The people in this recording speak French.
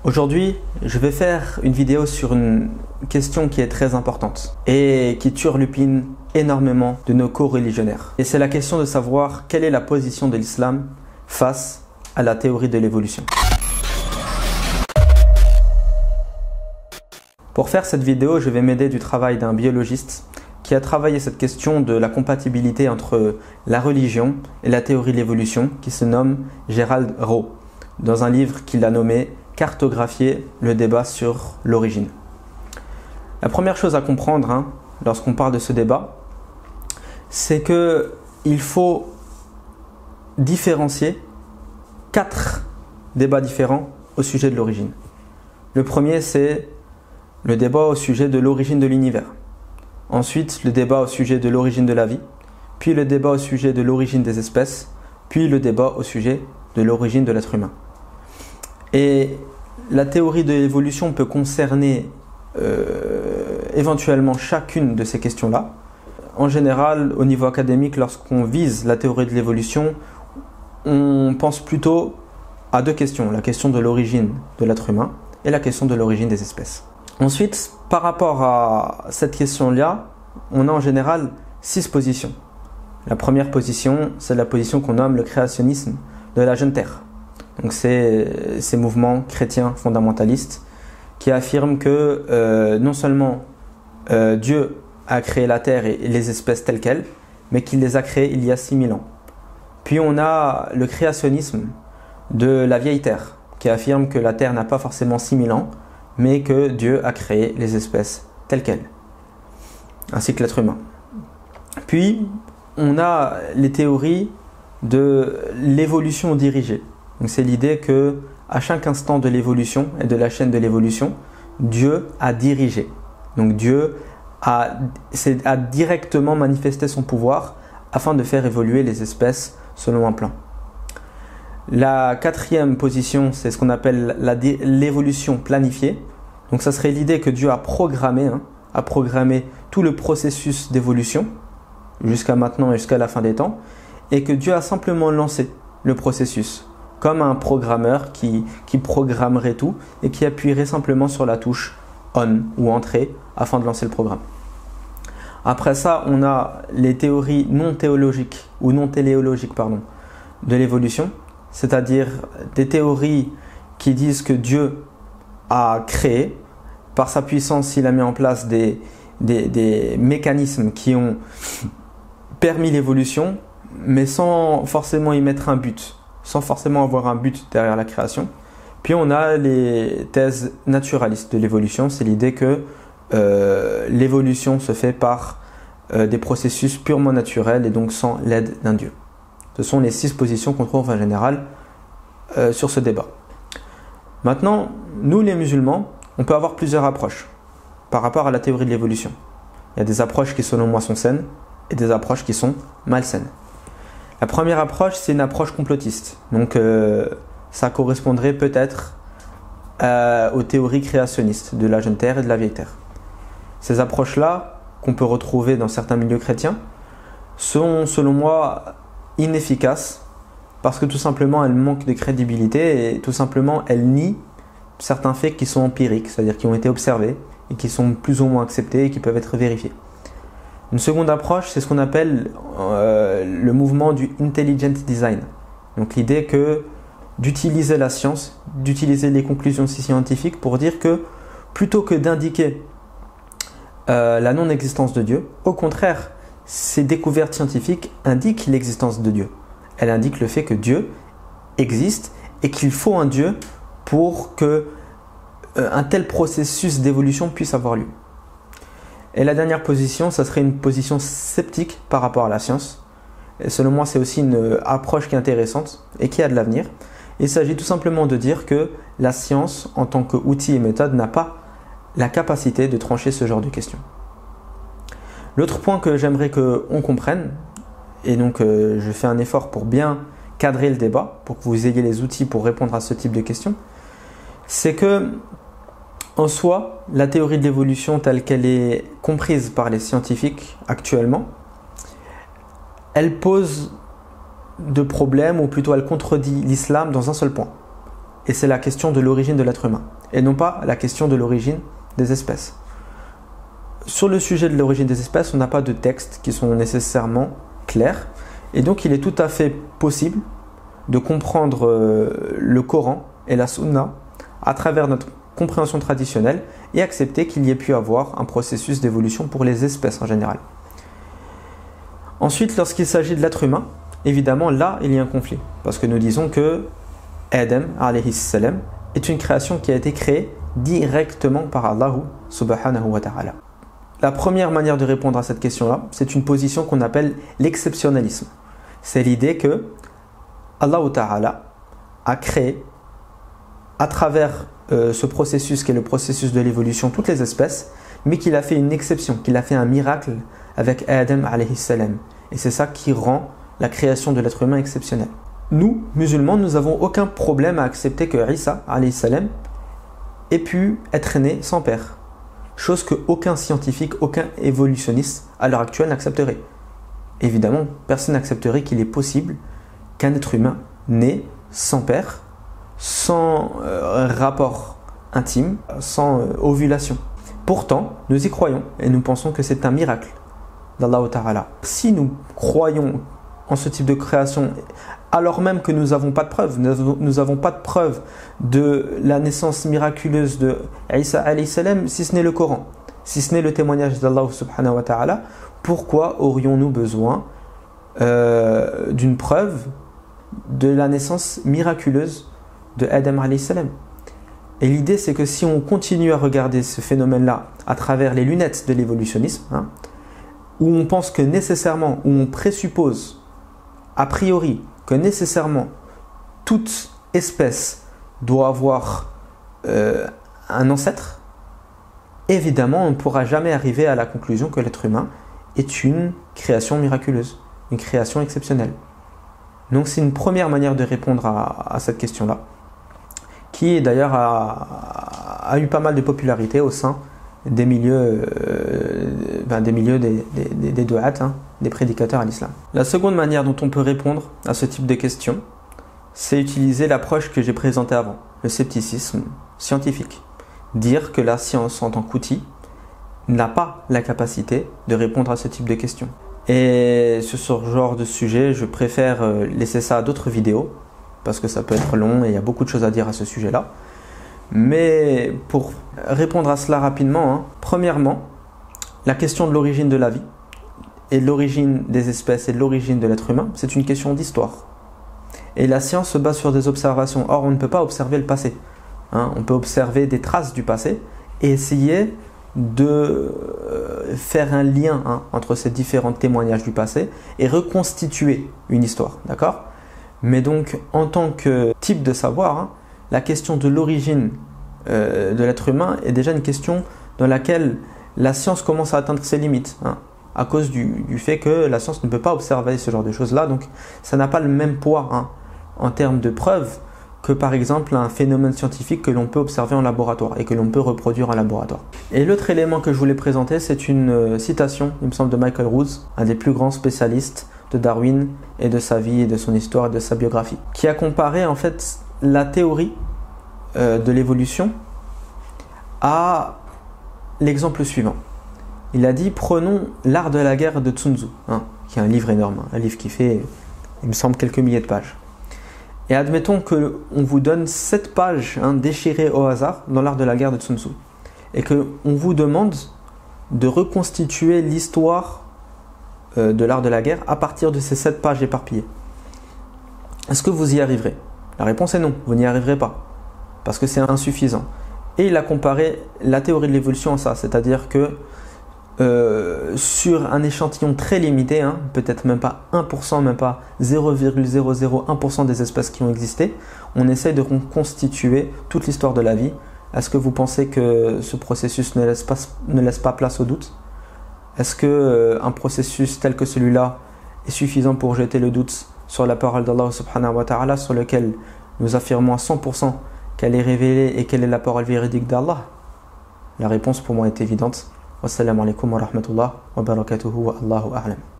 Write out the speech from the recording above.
Aujourd'hui, je vais faire une vidéo sur une question qui est très importante et qui turlupine énormément de nos co-religionnaires. Et c'est la question de savoir quelle est la position de l'islam face à la théorie de l'évolution. Pour faire cette vidéo, je vais m'aider du travail d'un biologiste qui a travaillé cette question de la compatibilité entre la religion et la théorie de l'évolution, qui se nomme Gerald Rowe, dans un livre qu'il a nommé « Cartographier le débat sur l'origine ». La première chose à comprendre lorsqu'on parle de ce débat, c'est qu'il faut différencier 4 débats différents au sujet de l'origine. Le premier, c'est le débat au sujet de l'origine de l'univers. Ensuite, le débat au sujet de l'origine de la vie, puis le débat au sujet de l'origine des espèces, puis le débat au sujet de l'origine de l'être humain. Et la théorie de l'évolution peut concerner éventuellement chacune de ces questions-là. En général, au niveau académique, lorsqu'on vise la théorie de l'évolution, on pense plutôt à 2 questions, la question de l'origine de l'être humain et la question de l'origine des espèces. Ensuite, par rapport à cette question-là, on a en général 6 positions. La première position, c'est la position qu'on nomme le créationnisme de la jeune terre. Donc c'est ces mouvements chrétiens fondamentalistes qui affirment que non seulement Dieu a créé la terre et les espèces telles quelles, mais qu'il les a créées il y a 6000 ans. Puis on a le créationnisme de la vieille terre qui affirme que la terre n'a pas forcément 6000 ans, mais que Dieu a créé les espèces telles quelles, ainsi que l'être humain. Puis, on a les théories de l'évolution dirigée. Donc, c'est l'idée que à chaque instant de l'évolution et de la chaîne de l'évolution, Dieu a dirigé. Donc, Dieu a directement manifesté son pouvoir afin de faire évoluer les espèces selon un plan. La 4e position, c'est ce qu'on appelle l'évolution planifiée. Donc ça serait l'idée que Dieu a programmé tout le processus d'évolution jusqu'à maintenant et jusqu'à la fin des temps, et que Dieu a simplement lancé le processus comme un programmeur qui programmerait tout et qui appuierait simplement sur la touche on ou entrée afin de lancer le programme. Après ça, on a les théories non théologiques ou non téléologiques de l'évolution, c'est-à-dire des théories qui disent que Dieu a créé, par sa puissance, il a mis en place des mécanismes qui ont permis l'évolution, mais sans forcément y mettre un but, sans forcément avoir un but derrière la création. Puis on a les thèses naturalistes de l'évolution, c'est l'idée que l'évolution se fait par des processus purement naturels et donc sans l'aide d'un Dieu. Ce sont les 6 positions qu'on trouve en général sur ce débat. Maintenant, nous les musulmans, on peut avoir plusieurs approches par rapport à la théorie de l'évolution. Il y a des approches qui selon moi sont saines et des approches qui sont malsaines. La première approche, c'est une approche complotiste. Donc ça correspondrait peut-être aux théories créationnistes de la jeune terre et de la vieille terre. Ces approches-là, qu'on peut retrouver dans certains milieux chrétiens, sont selon moi inefficaces parce que tout simplement elles manquent de crédibilité et tout simplement elles nient certains faits qui sont empiriques, c'est-à-dire qui ont été observés et qui sont plus ou moins acceptés et qui peuvent être vérifiés. Une seconde approche, c'est ce qu'on appelle le mouvement du intelligent design. Donc l'idée que d'utiliser la science, d'utiliser les conclusions scientifiques pour dire que plutôt que d'indiquer la non-existence de Dieu, au contraire, ces découvertes scientifiques indiquent l'existence de Dieu. Elles indiquent le fait que Dieu existe et qu'il faut un Dieu pour que un tel processus d'évolution puisse avoir lieu. Et la dernière position, ça serait une position sceptique par rapport à la science. Et selon moi, c'est aussi une approche qui est intéressante et qui a de l'avenir. Il s'agit tout simplement de dire que la science, en tant qu'outil et méthode, n'a pas la capacité de trancher ce genre de questions. L'autre point que j'aimerais qu'on comprenne, et donc je fais un effort pour bien cadrer le débat, pour que vous ayez les outils pour répondre à ce type de questions, c'est que en soi, la théorie de l'évolution telle qu'elle est comprise par les scientifiques actuellement, elle pose de problèmes, ou plutôt elle contredit l'islam dans un seul point. et c'est la question de l'origine de l'être humain, et non pas la question de l'origine des espèces. Sur le sujet de l'origine des espèces, on n'a pas de textes qui sont nécessairement clairs, et donc il est tout à fait possible de comprendre le Coran et la Sunna à travers notre compréhension traditionnelle et accepter qu'il y ait pu avoir un processus d'évolution pour les espèces en général. Ensuite, lorsqu'il s'agit de l'être humain, évidemment là il y a un conflit, parce que nous disons que Adam alayhi salam est une création qui a été créée directement par Allah subhanahu wa ta'ala. La première manière de répondre à cette question-là, c'est une position qu'on appelle l'exceptionnalisme. C'est l'idée que Allah ta'ala a créé à travers ce processus qui est le processus de l'évolution toutes les espèces, mais qu'il a fait une exception, qu'il a fait un miracle avec Adam alayhi salam. Et c'est ça qui rend la création de l'être humain exceptionnelle. Nous, musulmans, nous n'avons aucun problème à accepter que Isa alayhi salam ait pu être né sans père. Chose qu'aucun scientifique, aucun évolutionniste à l'heure actuelle n'accepterait. Évidemment, personne n'accepterait qu'il est possible qu'un être humain né sans père, sans rapport intime, sans ovulation. Pourtant, nous y croyons et nous pensons que c'est un miracle d'Allah Ta'ala. Si nous croyons en ce type de création, alors même que nous n'avons pas de preuves, nous n'avons pas de preuves de la naissance miraculeuse de Isa alayhi salam, si ce n'est le Coran, si ce n'est le témoignage d'Allah subhanahu wa ta'ala, pourquoi aurions-nous besoin d'une preuve de la naissance miraculeuse de Adam alayhi salam? Et l'idée, c'est que si on continue à regarder ce phénomène-là à travers les lunettes de l'évolutionnisme, où on pense que nécessairement, où on présuppose a priori que nécessairement toute espèce doit avoir un ancêtre, évidemment on ne pourra jamais arriver à la conclusion que l'être humain est une création miraculeuse, une création exceptionnelle. Donc c'est une première manière de répondre à cette question-là, qui d'ailleurs a eu pas mal de popularité au sein des milieux des du'at, des prédicateurs à l'islam. La seconde manière dont on peut répondre à ce type de questions, c'est utiliser l'approche que j'ai présentée avant, le scepticisme scientifique. Dire que la science en tant qu'outil n'a pas la capacité de répondre à ce type de questions. Et sur ce genre de sujet, je préfère laisser ça à d'autres vidéos, parce que ça peut être long et il y a beaucoup de choses à dire à ce sujet-là. Mais pour répondre à cela rapidement, premièrement, la question de l'origine de la vie et de l'origine des espèces et de l'origine de l'être humain, c'est une question d'histoire. Et la science se base sur des observations. Or, on ne peut pas observer le passé. On peut observer des traces du passé et essayer de faire un lien entre ces différents témoignages du passé et reconstituer une histoire. D'accord ? Mais donc, en tant que type de savoir, la question de l'origine de l'être humain est déjà une question dans laquelle la science commence à atteindre ses limites, à cause du fait que la science ne peut pas observer ce genre de choses-là. Donc, ça n'a pas le même poids en termes de preuves que par exemple un phénomène scientifique que l'on peut observer en laboratoire et que l'on peut reproduire en laboratoire. Et l'autre élément que je voulais présenter, c'est une citation, il me semble, de Michael Ruse, un des plus grands spécialistes de Darwin et de sa vie et de son histoire et de sa biographie, qui a comparé en fait la théorie de l'évolution à l'exemple suivant. Il a dit, prenons l'art de la guerre de Sun Tzu, qui est un livre énorme, un livre qui fait, il me semble, quelques milliers de pages. Et admettons qu'on vous donne 7 pages déchirées au hasard dans l'art de la guerre de Sun Tzu, et qu'on vous demande de reconstituer l'histoire de l'art de la guerre à partir de ces 7 pages éparpillées. Est-ce que vous y arriverez? La réponse est non, vous n'y arriverez pas, parce que c'est insuffisant. Et il a comparé la théorie de l'évolution à ça, c'est-à-dire que sur un échantillon très limité, peut-être même pas 1%, même pas 0,001% des espèces qui ont existé, on essaye de reconstituer toute l'histoire de la vie. Est-ce que vous pensez que ce processus ne laisse pas place au doute? Est-ce qu'un processus tel que celui-là est suffisant pour jeter le doute sur la parole d'Allah subhanahu wa ta'ala, sur lequel nous affirmons à 100% qu'elle est révélée et quelle est la parole véridique d'Allah? La réponse pour moi est évidente. Wassalamu alaikum wa rahmatullah wa barakatuhu wa Allahu a'lam.